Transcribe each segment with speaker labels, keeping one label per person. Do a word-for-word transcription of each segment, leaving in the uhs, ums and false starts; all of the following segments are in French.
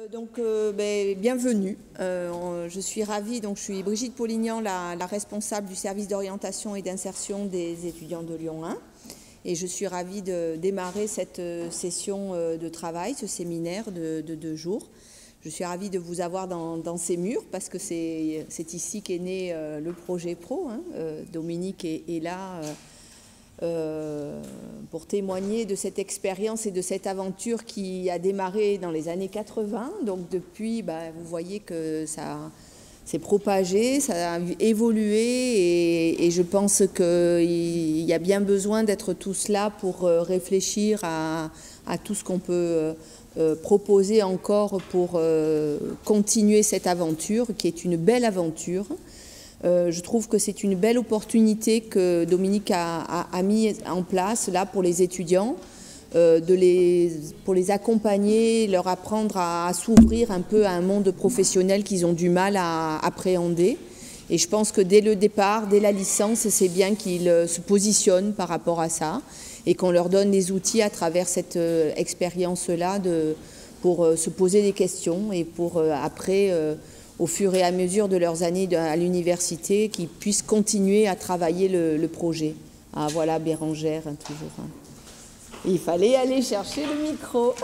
Speaker 1: Euh, donc, euh, ben, bienvenue. Euh, je suis ravie, donc je suis Brigitte Polignan, la, la responsable du service d'orientation et d'insertion des étudiants de Lyon un. Et je suis ravie de démarrer cette session de travail, ce séminaire de, de deux jours. Je suis ravie de vous avoir dans, dans ces murs parce que c'est ici qu'est né euh, le projet pro. Hein. Euh, Dominique est, est là euh, euh, pour témoigner de cette expérience et de cette aventure qui a démarré dans les années quatre-vingt. Donc depuis, bah, vous voyez que ça s'est propagé, ça a évolué et, et je pense qu'il y a bien besoin d'être tous là pour réfléchir à, à tout ce qu'on peut euh, proposer encore pour euh, continuer cette aventure qui est une belle aventure. Euh, je trouve que c'est une belle opportunité que Dominique a, a, a mis en place là pour les étudiants, euh, de les, pour les accompagner, leur apprendre à, à s'ouvrir un peu à un monde professionnel qu'ils ont du mal à appréhender. Et je pense que dès le départ, dès la licence, c'est bien qu'ils se positionnent par rapport à ça et qu'on leur donne les outils à travers cette euh, expérience-là de, pour euh, se poser des questions et pour euh, après... Euh, au fur et à mesure de leurs années à l'université, qu'ils puissent continuer à travailler le, le projet. Ah voilà, Bérangère, hein, toujours. Hein. Il fallait aller chercher le micro.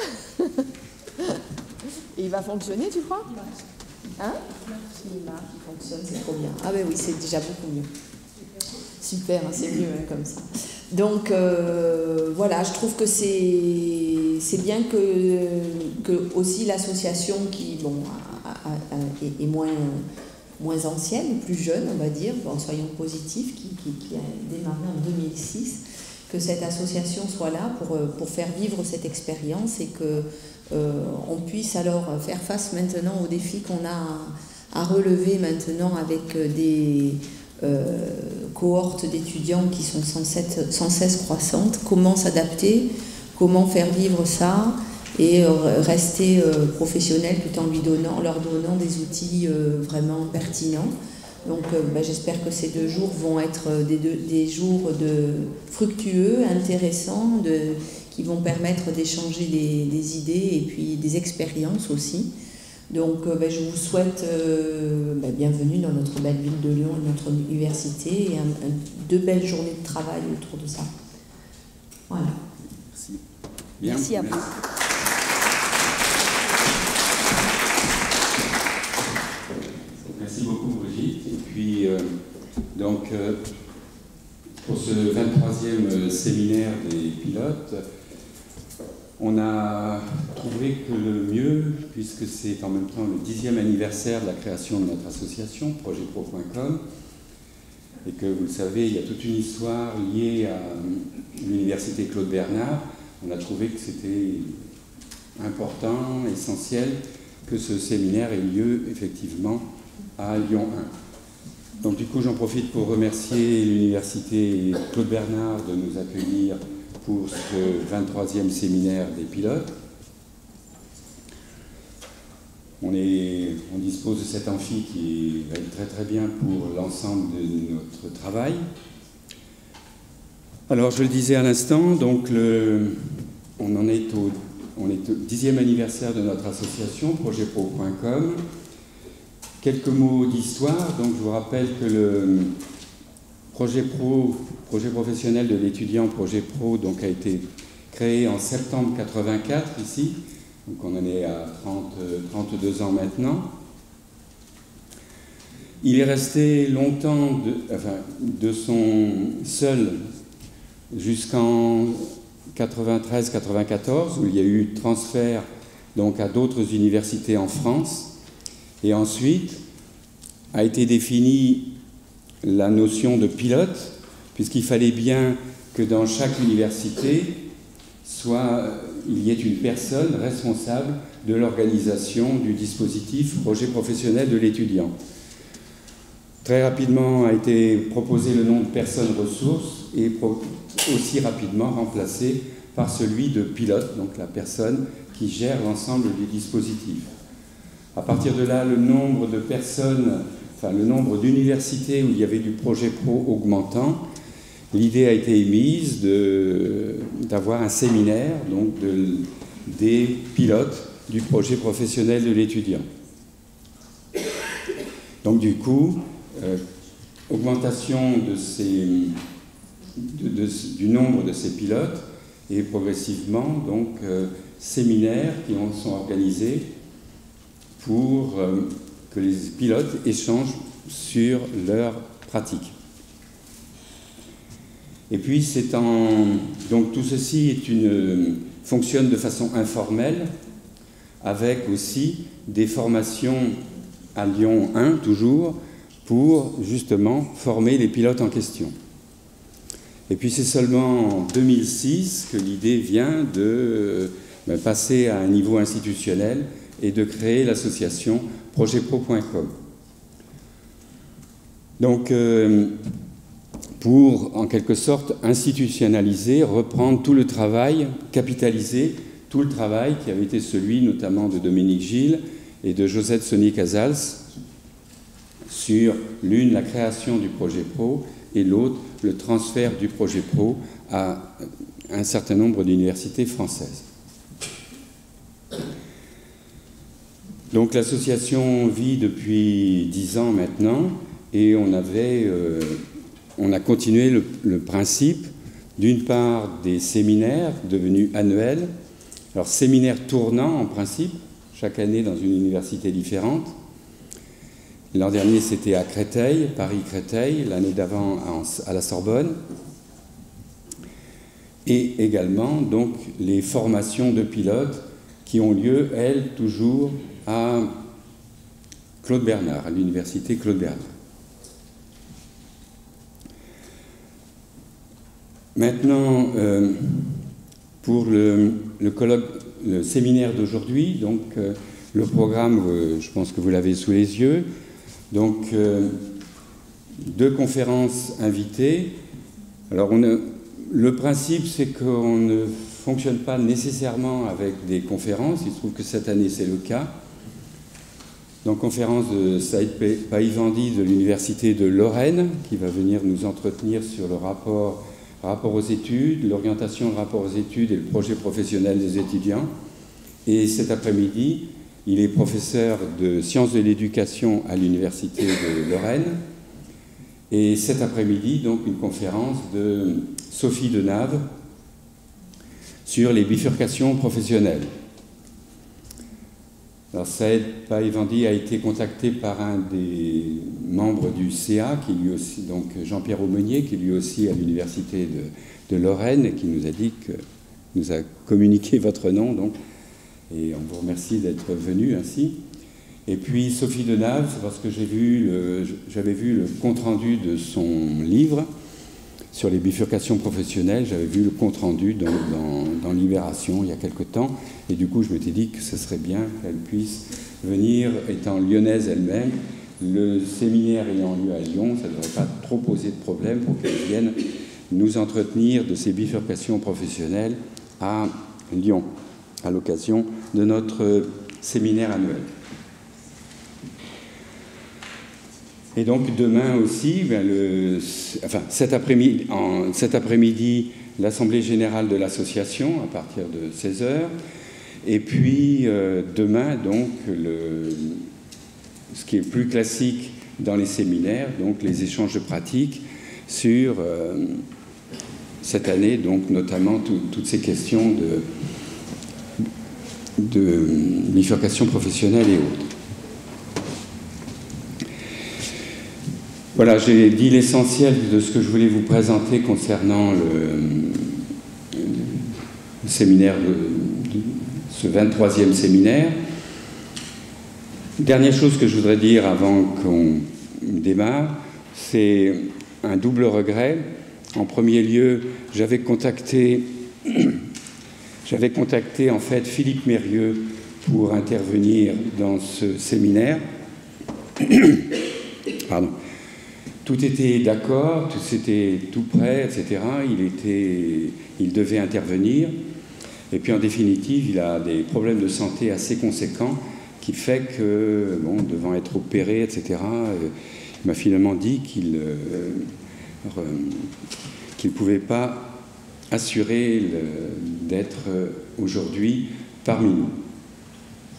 Speaker 1: Et il va fonctionner, tu crois? Hein? Il marche, il fonctionne, c'est trop bien. Ah ben oui, c'est déjà beaucoup mieux. Super, hein, c'est mieux hein, comme ça. Donc euh, voilà, je trouve que c'est bien que, que aussi l'association qui bon, a, a, a, est, est moins, moins ancienne, plus jeune, on va dire, bon, soyons positifs, qui, qui, qui a démarré en deux mille six, que cette association soit là pour, pour faire vivre cette expérience et qu'on euh, puisse alors faire face maintenant aux défis qu'on a à, à relever maintenant avec des... Euh, cohortes d'étudiants qui sont sans cesse, sans cesse croissantes, comment s'adapter, comment faire vivre ça et euh, rester euh, professionnel tout en lui donnant, leur donnant des outils euh, vraiment pertinents. Donc euh, ben, j'espère que ces deux jours vont être des, deux, des jours de fructueux, intéressants, de, qui vont permettre d'échanger des, des idées et puis des expériences aussi. Donc euh, ben, je vous souhaite euh, ben, bienvenue dans notre belle ville de Lyon et notre université et un, un, deux belles journées de travail autour de ça. Voilà.
Speaker 2: Merci. Bien.
Speaker 1: Merci à vous.
Speaker 2: Merci beaucoup Brigitte. Et puis euh, donc euh, pour ce vingt-troisième séminaire des pilotes, on a trouvé que le mieux, puisque c'est en même temps le dixième anniversaire de la création de notre association, projet pro point com, et que vous le savez, il y a toute une histoire liée à l'université Claude Bernard, on a trouvé que c'était important, essentiel, que ce séminaire ait lieu effectivement à Lyon un. Donc du coup, j'en profite pour remercier l'université Claude Bernard de nous accueillir pour ce vingt-troisième séminaire des pilotes. On, est, on dispose de cet amphi qui va être très très bien pour l'ensemble de notre travail. Alors je le disais à l'instant, donc le, on en est au, on est au dixième anniversaire de notre association, projet pro point com. Quelques mots d'histoire. Donc je vous rappelle que le projet pro, projet professionnel de l'étudiant, projet pro, donc a été créé en septembre quatre-vingt-quatre ici. Donc on en est à trente, trente-deux ans maintenant. Il est resté longtemps de, enfin, de son seul jusqu'en quatre-vingt-treize quatre-vingt-quatorze, où il y a eu transfert donc, à d'autres universités en France. Et ensuite a été définie la notion de pilote, puisqu'il fallait bien que dans chaque université, soit, il y ait une personne responsable de l'organisation du dispositif projet professionnel de l'étudiant. Très rapidement a été proposé le nom de personne ressource et aussi rapidement remplacé par celui de pilote, donc la personne qui gère l'ensemble du dispositif. À partir de là, le nombre de personnes, enfin le nombre d'universités où il y avait du projet pro augmentant, l'idée a été émise d'avoir un séminaire donc de, des pilotes du projet professionnel de l'étudiant. Donc du coup, euh, augmentation de ces, de, de, du nombre de ces pilotes et progressivement donc euh, séminaires qui ont, sont organisés pour euh, que les pilotes échangent sur leurs pratiques. Et puis c'est en donc tout ceci est une, fonctionne de façon informelle, avec aussi des formations à Lyon un toujours pour justement former les pilotes en question. Et puis c'est seulement en deux mille six que l'idée vient de ben, passer à un niveau institutionnel et de créer l'association projet pro point com. Donc euh, pour en quelque sorte institutionnaliser, reprendre tout le travail, capitaliser tout le travail qui avait été celui notamment de Dominique Gilles et de Josette Saunier-Casals sur l'une, la création du projet pro, et l'autre, le transfert du projet pro à un certain nombre d'universités françaises. Donc l'association vit depuis dix ans maintenant, et on, avait, euh, on a continué le, le principe, d'une part, des séminaires devenus annuels, alors séminaires tournants en principe, chaque année dans une université différente. L'an dernier, c'était à Créteil, Paris-Créteil, l'année d'avant à la Sorbonne. Et également, donc, les formations de pilotes qui ont lieu, elles, toujours à Claude Bernard, à l'université Claude Bernard. Maintenant, euh, pour le, le colloque, le séminaire d'aujourd'hui, donc euh, le programme, euh, je pense que vous l'avez sous les yeux. Donc, euh, deux conférences invitées. Alors, on a, le principe, c'est qu'on ne fonctionne pas nécessairement avec des conférences. Il se trouve que cette année, c'est le cas. Donc, conférence de Saïd Païvandi de l'Université de Lorraine, qui va venir nous entretenir sur le rapport, rapport aux études, l'orientation, le rapport aux études et le projet professionnel des étudiants. Et cet après-midi, il est professeur de sciences de l'éducation à l'Université de Lorraine. Et cet après-midi, donc, une conférence de Sophie Denave sur les bifurcations professionnelles. Alors, Saïd Païvandi a été contacté par un des membres du C A, qui lui aussi, donc Jean-Pierre Aumenier, qui lui aussi à l'Université de, de Lorraine, et qui nous a dit que nous a communiqué votre nom, donc. Et on vous remercie d'être venu ainsi. Et puis Sophie Denave, c'est parce que j'ai vu le, j'avais vu le compte-rendu de son livre sur les bifurcations professionnelles. J'avais vu le compte-rendu dans, dans, dans Libération il y a quelque temps. Et du coup, je m'étais dit que ce serait bien qu'elle puisse venir, étant lyonnaise elle-même. Le séminaire ayant lieu à Lyon, ça ne devrait pas trop poser de problème pour qu'elle vienne nous entretenir de ces bifurcations professionnelles à Lyon, à l'occasion de notre séminaire annuel. Et donc demain aussi, ben le, enfin cet après-midi, en, cet après-midi, l'Assemblée générale de l'association à partir de seize heures, et puis euh, demain donc le, ce qui est plus classique dans les séminaires, donc les échanges de pratiques sur euh, cette année, donc notamment tout, toutes ces questions de de bifurcation professionnelle et autres. Voilà, j'ai dit l'essentiel de ce que je voulais vous présenter concernant le, le séminaire, de, de ce vingt-troisième séminaire. Dernière chose que je voudrais dire avant qu'on démarre, c'est un double regret. En premier lieu, j'avais contacté... J'avais contacté en fait Philippe Mérieux pour intervenir dans ce séminaire. Pardon. Tout était d'accord, tout c'était tout prêt, et cetera. Il était, il devait intervenir. Et puis en définitive, il a des problèmes de santé assez conséquents qui fait que, bon, devant être opéré, et cetera, il m'a finalement dit qu'il euh, qu'il ne pouvait pas assuré d'être aujourd'hui parmi nous.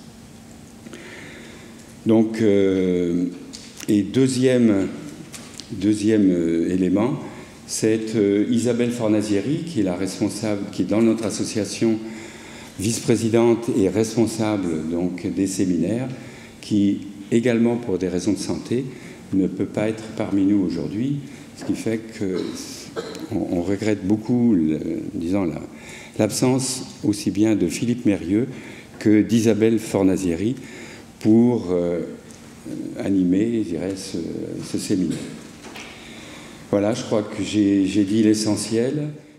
Speaker 2: Donc, euh, et deuxième, deuxième euh, élément, c'est euh, Isabelle Fornazieri, qui est la responsable, qui est dans notre association vice-présidente et responsable donc, des séminaires, qui également pour des raisons de santé ne peut pas être parmi nous aujourd'hui, ce qui fait qu'on on regrette beaucoup, le, disons, la, l'absence aussi bien de Philippe Mérieux que d'Isabelle Fornazieri pour euh, animer, je dirais, ce, ce séminaire. Voilà, je crois que j'ai, j'ai dit l'essentiel.